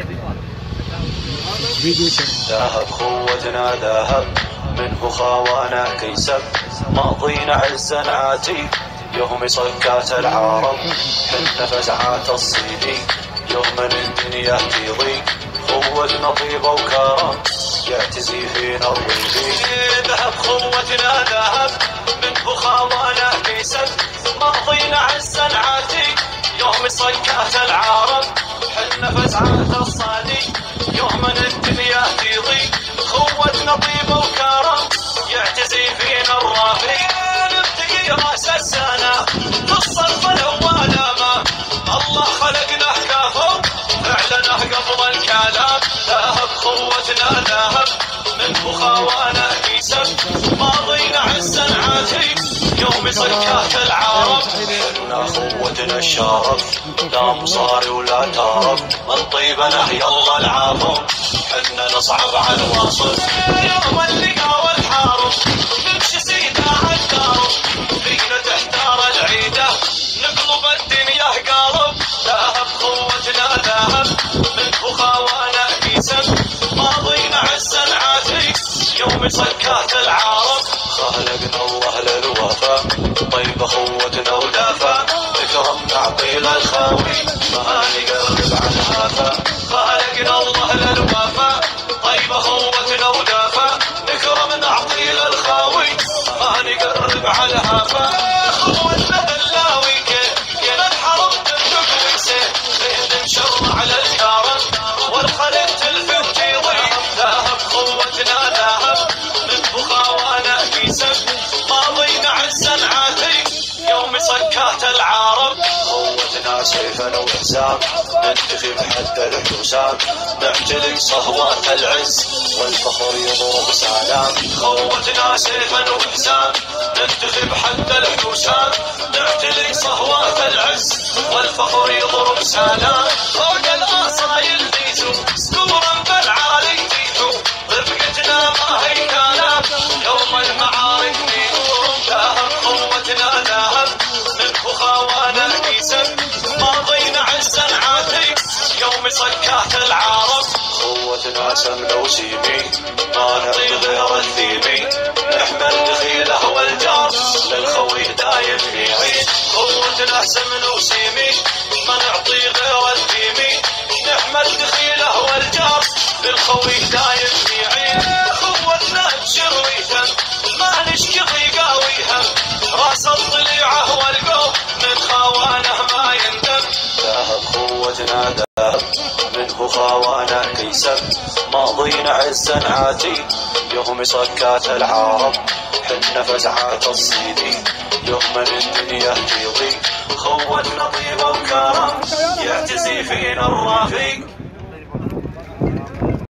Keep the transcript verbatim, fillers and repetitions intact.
ذهب خوتنا ذهب منه خوانا كيسب ماضينا عزا عاتي يوم صكات العرب حنا فزعات الصيدي يوم الدنيا تضيق خوتنا طيبة وكرم يعتزي فينا الريبي. ذهب خوتنا ذهب منه خوانا كيسب ماضينا عزا عاتي يوم صكات العرب حنا فزعات الصيدي يوم الدنيا تضيق خوتنا طيبة وكرم يعتزي فينا الرافي. نبتقي راس السنة في الصف الأول ما الله خلقنا كافر فعلنا قبل الكلام. ذهب خوتنا ذهب منه خوانا كيسب ماضينا عزا عاتي يوم صكات العرب حنا خوتنا الشرف لا مصاري ولا ترف من طيبنا يلا العافو حنا نصعب على الوصف يوم اللقا والحارب نمشي سيدا عالدارب فينا تحتار العيدة نقلب الدنيا قارب. ذهب خوتنا ذهب منه خوانا كيسب ماضينا عزا عاتي يوم صكات العرب خلقنا الله للوفا طيب خوتنا ودافا اكرم تعطيل الخاوي ما نقرب عن هافا. خلقنا الله للوفا طيب خوتنا ودافا نكرم نعطيل الخاوي ما نقرب على هافا. خوتنا دلاوي كيف يا الحرب تنقل سيف بين نشر على الكرم والخلق تلفت تضيع. ذهب خوتنا ذهب منه خوانا كيسب ماضينا عزا عاتي يوم صكات العرب خوتنا سيفا وحسام ننتخب حتى الحسام نعتلق صهوات العز والفخر يضرب سلام. خوتنا سيفا وحسام ننتخب حتى الحسام نعتلق صهوات العز والفخر يضرب سلام. فوق الاصايل تيتو سكورا بالعالي تيتو رفقتنا ما هي كلام يوم المعارك نيتو. ذهب خوتنا ذهب منه خوانا كيسب ماضينا عزا عاتي يوم صكات العرب خوتنا سمنة وسيمي ما نعطي غير الثيمي نحمل دخيله والجار للخوي دايم يعيد. خوتنا سمنة وسيمي ما نعطي غير الثيمي نحمل دخيله والجار للخوي دايم يعيد. خوتنا بشرويهم ما نشكي ضيقاويهم راس الضليعه والقوم من خوانه ما يندم. ذهب خوتنا ذهب منه خوانا كيسب ماضينا عزا عاتي يوم صكات العرب حنا فزعات الصيدي يوم الدنيا تضيق خوتنا طيبة وكرم يعتزي فينا الرافي.